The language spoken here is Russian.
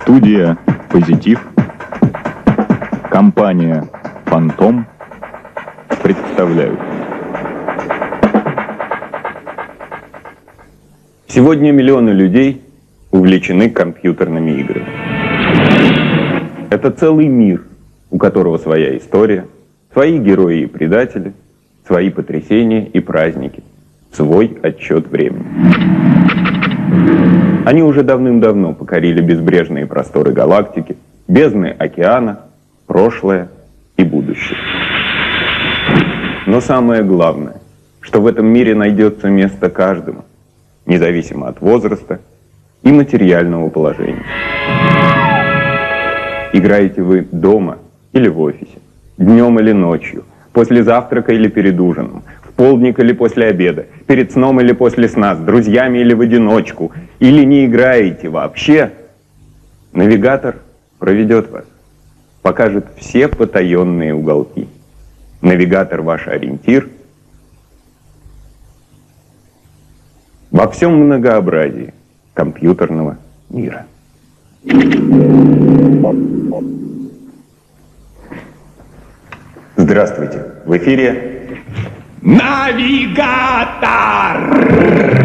Студия «Позитив», компания «Фантом» представляют. Сегодня миллионы людей увлечены компьютерными играми. Это целый мир, у которого своя история, свои герои и предатели, свои потрясения и праздники, свой отсчет времени. Они уже давным-давно покорили безбрежные просторы галактики, бездны океана, прошлое и будущее. Но самое главное, что в этом мире найдется место каждому, независимо от возраста и материального положения. Играете вы дома или в офисе, днем или ночью, после завтрака или перед ужином, в полдник или после обеда, перед сном или после сна, с друзьями или в одиночку, или не играете вообще, навигатор проведет вас, покажет все потаенные уголки. Навигатор — ваш ориентир во всем многообразии компьютерного мира. Здравствуйте! В эфире Навигатор!